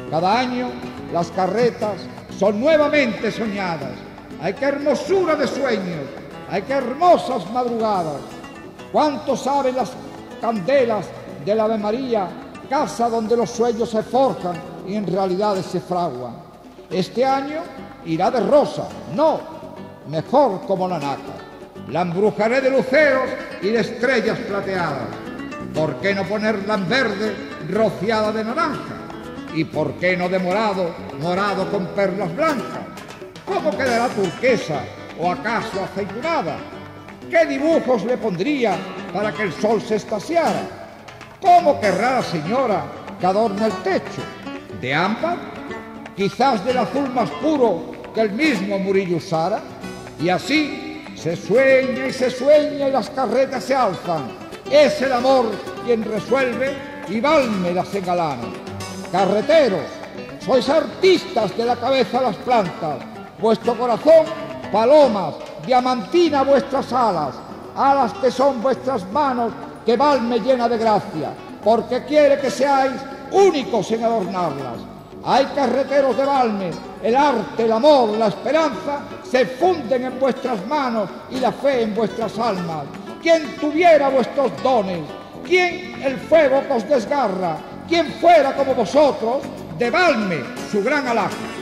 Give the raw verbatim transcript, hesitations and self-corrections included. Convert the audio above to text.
Cada año las carretas son nuevamente soñadas. ¡Ay, qué hermosura de sueños! ¡Ay, qué hermosas madrugadas! ¿Cuánto saben las candelas del Ave María, casa donde los sueños se forjan y en realidades se fraguan? Este año irá de rosa, no, mejor como la naca. La embrujaré de luceros y de estrellas plateadas. ¿Por qué no ponerla en verde, rociada de naranja? ¿Y por qué no de morado, morado con perlas blancas? ¿Cómo quedará turquesa o acaso aceitunada? ¿Qué dibujos le pondría para que el sol se estasiara? ¿Cómo querrá la señora que adorne el techo? ¿De ámbar? ¿Quizás del azul más puro que el mismo Murillo usara? Y así se sueña y se sueña y las carretas se alzan. Es el amor quien resuelve y Valme las engalana. Carreteros, sois artistas de la cabeza a las plantas. Vuestro corazón, palomas, diamantina vuestras alas, alas que son vuestras manos, que Valme llena de gracia, porque quiere que seáis únicos en adornarlas. Hay carreteros de Valme, el arte, el amor, la esperanza se funden en vuestras manos y la fe en vuestras almas. ¿Quién tuviera vuestros dones? ¿Quién el fuego que os desgarra? ¿Quién fuera como vosotros? De Valme su gran alhaja.